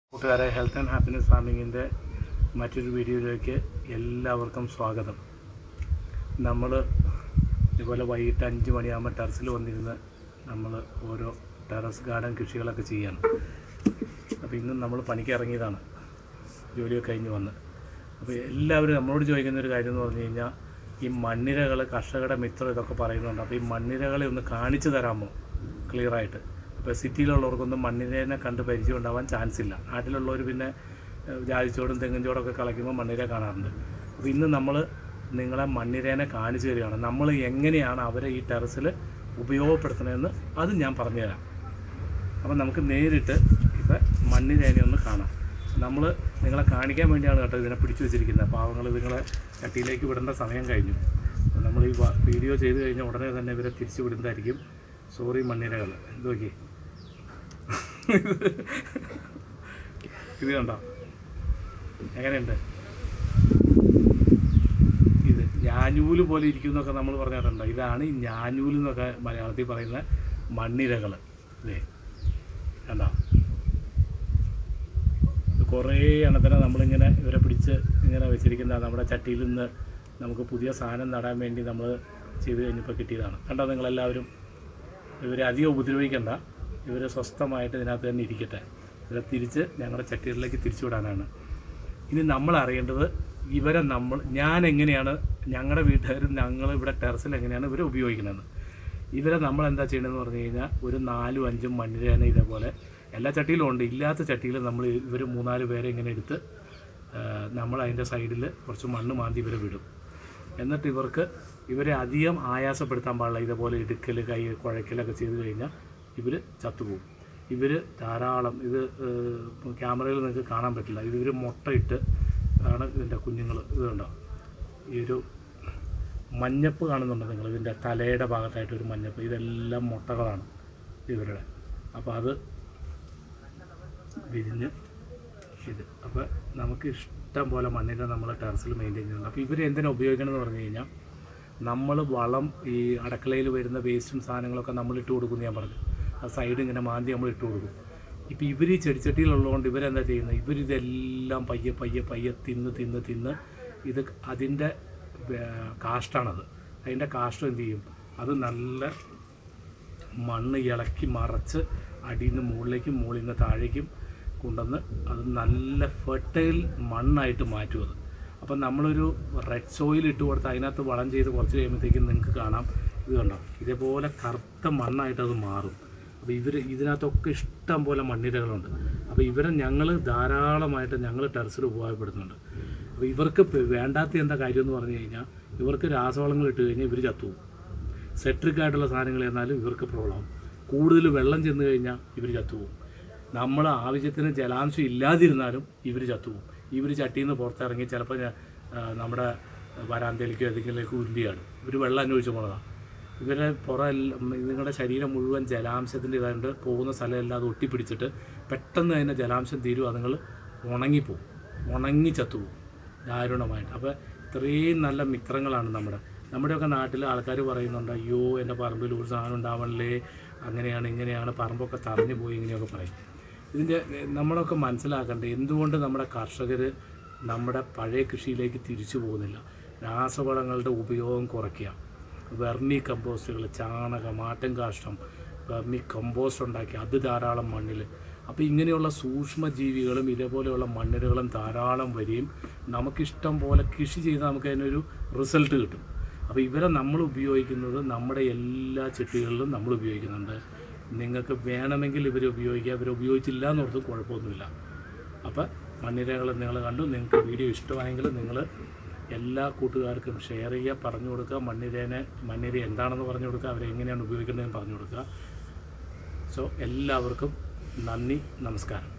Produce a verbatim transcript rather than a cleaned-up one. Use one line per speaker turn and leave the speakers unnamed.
കൂട്ടുകാരെ, health and happiness ഫാമിങ്ങിൻ്റെ മറ്റൊരു വീഡിയോയിലേക്ക് എല്ലാവർക്കും സ്വാഗതം. നമ്മൾ ഇതുപോലെ വൈകിട്ട് അഞ്ച് മണിയാകുമ്പോൾ ടെറസിൽ വന്നിരുന്ന് നമ്മൾ ഓരോ ടെറസ് ഗാർഡൻ കൃഷികളൊക്കെ ചെയ്യാണ്. അപ്പോൾ ഇന്ന് നമ്മൾ പണിക്ക് ഇറങ്ങിയതാണ്, ജോലിയൊക്കെ കഴിഞ്ഞ് വന്ന്. അപ്പോൾ എല്ലാവരും നമ്മളോട് ചോദിക്കുന്ന ഒരു കാര്യം എന്ന് പറഞ്ഞു കഴിഞ്ഞാൽ, ഈ മണ്ണിരകൾ കർഷകരുടെ മിത്രം ഇതൊക്കെ പറയുന്നുണ്ട്. അപ്പോൾ ഈ മണ്ണിരകളെ ഒന്ന് കാണിച്ചു തരാമോ ക്ലിയറായിട്ട്? ഇപ്പോൾ സിറ്റിയിലുള്ളവർക്കൊന്നും മണ്ണിരേനെ കണ്ട് പരിചയം ഉണ്ടാവാൻ ചാൻസ് ഇല്ല. നാട്ടിലുള്ളവർ പിന്നെ ജാതിച്ചോടും തെങ്ങിൻചോടൊക്കെ കളയ്ക്കുമ്പോൾ മണ്ണിര കാണാറുണ്ട്. അപ്പോൾ ഇന്ന് നമ്മൾ നിങ്ങളെ മണ്ണിരേനെ കാണിച്ചു തരികയാണ്. നമ്മൾ എങ്ങനെയാണ് അവരെ ഈ ടെറസിൽ ഉപയോഗപ്പെടുത്തണമെന്ന് അത് ഞാൻ പറഞ്ഞുതരാം. അപ്പം നമുക്ക് നേരിട്ട് ഇപ്പം മണ്ണിരേനെ ഒന്ന് കാണാം. നമ്മൾ നിങ്ങളെ കാണിക്കാൻ വേണ്ടിയാണ് കേട്ടോ ഇതിനെ പിടിച്ചു വെച്ചിരിക്കുന്നത്. പാവങ്ങൾ നിങ്ങളെ ചട്ടിയിലേക്ക് വിടേണ്ട സമയം കഴിഞ്ഞു. നമ്മൾ ഈ വീഡിയോ ചെയ്ത് കഴിഞ്ഞാൽ ഉടനെ തന്നെ ഇവരെ തിരിച്ചു വിടുന്നതായിരിക്കും. സോറി മണ്ണിരകൾ, ഇത് നോക്കി, ഇത് കണ്ടോ എങ്ങനെയുണ്ട്? ഇത് ഞാനൂല് പോലെ ഇരിക്കും എന്നൊക്കെ നമ്മൾ പറഞ്ഞിട്ടുണ്ടോ? ഇതാണ് ഈ ഞാനൂല് എന്നൊക്കെ മലയാളത്തിൽ പറയുന്ന മണ്ണിരകൾ. ഇതേ കണ്ടോ, കുറേ എണ്ണത്തിനെ നമ്മളിങ്ങനെ ഇവരെ പിടിച്ച് ഇങ്ങനെ വെച്ചിരിക്കുന്ന നമ്മുടെ ചട്ടിയിൽ നിന്ന് നമുക്ക് പുതിയ സാധനം നടാൻ വേണ്ടി നമ്മൾ ചെയ്ത് കഴിഞ്ഞപ്പോൾ കിട്ടിയതാണ്. കണ്ടോ നിങ്ങളെല്ലാവരും? ഇവരെ അധികം ഉപദ്രവിക്കേണ്ട, ഇവർ സ്വസ്ഥമായിട്ട് ഇതിനകത്ത് തന്നെ ഇരിക്കട്ടെ. ഇവരെ തിരിച്ച് ഞങ്ങളുടെ ചട്ടികളിലേക്ക് തിരിച്ചു വിടാനാണ്. ഇനി നമ്മൾ അറിയേണ്ടത് ഇവരെ നമ്മൾ ഞാൻ എങ്ങനെയാണ്, ഞങ്ങളുടെ വീട്ടുകാരും ഞങ്ങൾ ഇവിടെ ടെറസിൽ എങ്ങനെയാണ് ഇവരെ ഉപയോഗിക്കണമെന്ന്. ഇവരെ നമ്മൾ എന്താ ചെയ്യണമെന്ന് പറഞ്ഞു കഴിഞ്ഞാൽ, ഒരു നാലും അഞ്ചും മണ്ണിരേനെ ഇതേപോലെ എല്ലാ ചട്ടിയിലും ഉണ്ട്. ഇല്ലാത്ത ചട്ടിയിൽ നമ്മൾ ഇവർ മൂന്നാല് പേരെ ഇങ്ങനെ എടുത്ത് നമ്മൾ അതിൻ്റെ സൈഡിൽ കുറച്ച് മണ്ണ് മാന്തി ഇവരെ വിടും. എന്നിട്ട് ഇവർക്ക് ഇവരെ അധികം ആയാസപ്പെടുത്താൻ പാടില്ല. ഇതേപോലെ ഇടുക്കൽ കൈ കുഴക്കലൊക്കെ ചെയ്ത് കഴിഞ്ഞാൽ ഇവർ ചത്തുപോകും. ഇവർ ധാരാളം, ഇത് ക്യാമറയിൽ നിങ്ങൾക്ക് കാണാൻ പറ്റില്ല, ഇത് ഇവർ മുട്ടയിട്ട് ആണ് ഇതിൻ്റെ കുഞ്ഞുങ്ങൾ. ഇത് കണ്ടോ, ഈ ഒരു മഞ്ഞപ്പ് കാണുന്നുണ്ട് നിങ്ങൾ, ഇതിൻ്റെ തലയുടെ ഭാഗത്തായിട്ടൊരു മഞ്ഞപ്പ്. ഇതെല്ലാം മുട്ടകളാണ് ഇവരുടെ. അപ്പോൾ അത് വിരിഞ്ഞ് ഇത് അപ്പോൾ നമുക്ക് ഇഷ്ടം പോലെ മണ്ണിനെ നമ്മൾ ടെറസിൽ മെയിൻറ്റെയിൻ ചെയ്യുന്നുണ്ട്. അപ്പോൾ ഇവർ എന്തിനാണ് ഉപയോഗിക്കണമെന്ന് പറഞ്ഞു കഴിഞ്ഞാൽ, നമ്മൾ വളം ഈ അടുക്കളയിൽ വരുന്ന വേസ്റ്റും സാധനങ്ങളൊക്കെ നമ്മൾ ഇട്ട് കൊടുക്കും. ഞാൻ പറഞ്ഞു, ആ സൈഡ് ഇങ്ങനെ മാന്തി നമ്മൾ ഇട്ട് കൊടുക്കും. ഇപ്പോൾ ഇവർ ഈ ചെടിച്ചട്ടിയിലുള്ളതുകൊണ്ട് ഇവരെന്താ ചെയ്യുന്നത്, ഇവരിതെല്ലാം പയ്യെ പയ്യെ പയ്യെ തിന്ന് തിന്ന് തിന്ന് ഇത് അതിൻ്റെ കാഷ്ടാണത്. അതിൻ്റെ കാഷ്ടം എന്ത് ചെയ്യും, അത് നല്ല മണ്ണ് ഇളക്കി മറച്ച് അടിയിൽ നിന്ന് മുകളിലേക്കും മുകളിൽ നിന്ന് താഴേക്കും കൊണ്ടുവന്ന് അത് നല്ല ഫെർട്ടൈൽ മണ്ണായിട്ട് മാറ്റും അത്. അപ്പം നമ്മളൊരു റെഡ് സോയിൽ ഇട്ട് കൊടുത്ത് അതിനകത്ത് വളം ചെയ്ത് കുറച്ച് കഴിയുമ്പോഴത്തേക്കും നിങ്ങൾക്ക് കാണാം, ഇത് കണ്ടോ, ഇതേപോലെ കറുത്ത മണ്ണായിട്ട് അത് മാറും. അപ്പോൾ ഇവർ ഇതിനകത്തൊക്കെ ഇഷ്ടം പോലെ മണ്ണിരകളുണ്ട്. അപ്പോൾ ഇവരെ ഞങ്ങൾ ധാരാളമായിട്ട് ഞങ്ങൾ ടെറസിൽ ഉപയോഗപ്പെടുത്തുന്നുണ്ട്. അപ്പോൾ ഇവർക്ക് വേണ്ടാത്ത എന്താ കാര്യം എന്ന് പറഞ്ഞു കഴിഞ്ഞാൽ, ഇവർക്ക് രാസവളങ്ങൾ ഇട്ട് കഴിഞ്ഞാൽ ഇവർ ചത്തുപോകും. സെട്രിക് ആയിട്ടുള്ള സാധനങ്ങൾ എന്നാലും ഇവർക്ക് പ്രോബ്ലം. കൂടുതൽ വെള്ളം ചെന്ന് കഴിഞ്ഞാൽ ഇവർ ചത്തുപോകും. നമ്മൾ ആവശ്യത്തിന് ജലാംശം ഇല്ലാതിരുന്നാലും ഇവർ ചത്തുപോകും. ഇവർ ചട്ടിയിൽ നിന്ന് പുറത്തിറങ്ങി ചിലപ്പോൾ നമ്മുടെ വരാന്തയിലേക്കോ ഏതെങ്കിലേക്ക് ഉരുണ്ടിയാണ് ഇവർ വെള്ളം അന്വേഷിച്ച് പോണതാണ്. ഇവരെ പുറം നിങ്ങളുടെ ശരീരം മുഴുവൻ ജലാംശത്തിൻ്റെ ഇതായിട്ട് പോകുന്ന സ്ഥലമെല്ലാം അത് ഒട്ടിപ്പിടിച്ചിട്ട് പെട്ടെന്ന് അതിൻ്റെ ജലാംശം തീരും, അതുങ്ങൾ ഉണങ്ങിപ്പോവും, ഉണങ്ങി ചത്തുപോകും ദാരുണമായിട്ട്. അപ്പോൾ ഇത്രയും നല്ല മിത്രങ്ങളാണ് നമ്മുടെ നമ്മുടെയൊക്കെ നാട്ടിൽ ആൾക്കാർ പറയുന്നുണ്ട്, അയ്യോ എൻ്റെ പറമ്പിൽ ഒരു സാധനം ഉണ്ടാവണല്ലേ, അങ്ങനെയാണ് ഇങ്ങനെയാണ്, പറമ്പൊക്കെ തറഞ്ഞു പോയി, ഇങ്ങനെയൊക്കെ പറയും. ഇതിൻ്റെ നമ്മളൊക്കെ മനസ്സിലാക്കേണ്ടത് എന്തുകൊണ്ട് നമ്മുടെ കർഷകർ നമ്മുടെ പഴയ കൃഷിയിലേക്ക് തിരിച്ചു പോകുന്നില്ല. രാസവളങ്ങളുടെ ഉപയോഗം കുറയ്ക്കുക, വെർമി കമ്പോസ്റ്റുകൾ, ചാണകം, ആട്ടിൻകാഷ്ടം, വെർമി കമ്പോസ്റ്റ് ഉണ്ടാക്കി അത് ധാരാളം മണ്ണിൽ. അപ്പോൾ ഇങ്ങനെയുള്ള സൂക്ഷ്മജീവികളും ഇതേപോലെയുള്ള മണ്ണിരകളും ധാരാളം വരികയും നമുക്കിഷ്ടം പോലെ കൃഷി ചെയ്ത് നമുക്ക് അതിനൊരു റിസൾട്ട് കിട്ടും. അപ്പോൾ ഇവരെ നമ്മൾ ഉപയോഗിക്കുന്നത് നമ്മുടെ എല്ലാ ചെടികളിലും നമ്മൾ ഉപയോഗിക്കുന്നുണ്ട്. നിങ്ങൾക്ക് വേണമെങ്കിൽ ഇവരെ ഉപയോഗിക്കുക, ഇവരെ ഉപയോഗിച്ചില്ല എന്നോർത്ത് കുഴപ്പമൊന്നുമില്ല. അപ്പോൾ മണ്ണിരകൾ നിങ്ങൾ കണ്ടു, നിങ്ങൾക്ക് വീഡിയോ ഇഷ്ടമായെങ്കിൽ നിങ്ങൾ എല്ലാ കൂട്ടുകാർക്കും ഷെയർ ചെയ്യുക, പറഞ്ഞു കൊടുക്കുക. മണ്ണിരേനെ മണ്ണിര എന്താണെന്ന് പറഞ്ഞു കൊടുക്കുക, അവരെങ്ങനെയാണ് ഉപയോഗിക്കേണ്ടതെന്ന് പറഞ്ഞു കൊടുക്കുക. സോ എല്ലാവർക്കും നന്ദി, നമസ്കാരം.